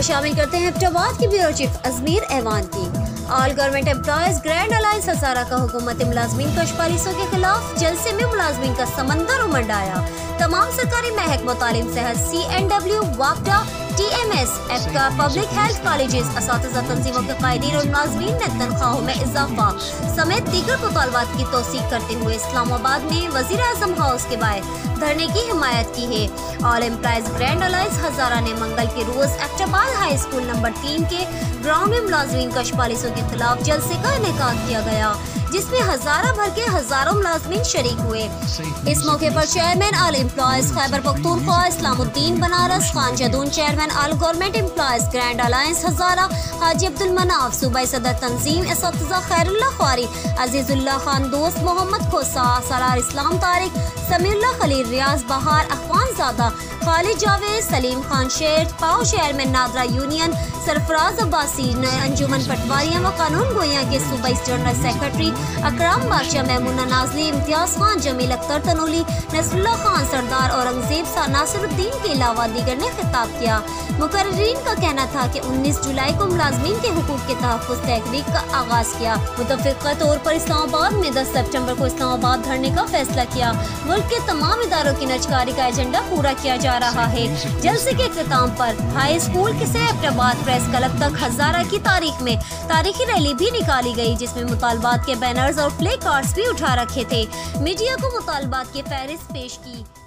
शामिल करते हैं एबटाबाद के ब्यूरो चीफ अजमीर ऐवान की। All government employees grand alliance Hazara का हुकूमत मुलाजमीन कशपालिसों के खिलाफ जलसे में मुलाजमीन का समंदर उमड़ आया। तमाम सरकारी महकमों तालीम सेहत CNW, वापडा, TMS, एफका, पब्लिक हेल्थ कॉलेजेस, असातिज़ा तंजीमों के कायदीन और मुलाजमीन ने तनख्वाहों में इजाफा समेत दीगर मुतालबात की तौसीक करते हुए इस्लामाबाद में वज़ीर आज़म हाउस के बाहर धरने की हिमायत की है। All employees grand alliance Hazara ने मंगल के रोज एबटाबाद हाई स्कूल नंबर 3 के ग्राउंड में मुलाजमीन कशपालिसों के खिलाफ जलसे का इनेकाद किया गया, जिसमें हजारा भर के हजारों मुलाजमीन शरीक हुए। इस मौके पर chairman all employees Khyber Pakhtunkhwa Islamuddin Banaras Khan Jadoon, chairman all government employees grand alliance Hazara Haji Abdul Manaf, सूबाई सदर तंजीम असातिज़ा खैरुल्लाह ख्वारी, अजीजुल्लाह खान दोस्त, मोहम्मद खोसा, सरार इस्लाम तारिक, समीउल्लाह खलील, रियाज बहार, अखवानजादा, खालिद जावेद, सलीम खान शेर, पाओ चेयरमैन नादरा यूनियन, सरफराज अब्बासी, अंजुमन पटवारियां व कानून गोया के सूबाई जनरल सेक्रेटरी अकराम बादशाह, मेमुना नाजली, इम्तियाज खान, जमील अख्तर तनोली, नसरुल्लाह खान सरदार, औरंगजेब सा, नासिरुद्दीन के अलावा दीगर ने खिताब किया। मुकर्रीरीन का कहना था कि 19 जुलाई को मुलाजमीन के हुकूक के तहफ़्फ़ुज़ तहरीक का आगाज किया। मुतफ़िक़ा तौर पर इस्लामाबाद में 10 सितंबर को इस्लामाबाद धरने का फैसला किया। मुल्क के तमाम इदारों की नजकारी का एजेंडा पूरा किया जा रहा है। जलसे के इख्तिताम पर हाई स्कूल से एबटाबाद प्रेस क्लब तक हजारा की तारीख में तारीखी रैली भी निकाली गई, जिसमें मुतालबात के बैनर्स और प्ले कार्ड्स भी उठा रखे थे। मीडिया को मुतालबात की फहरिस्त पेश की।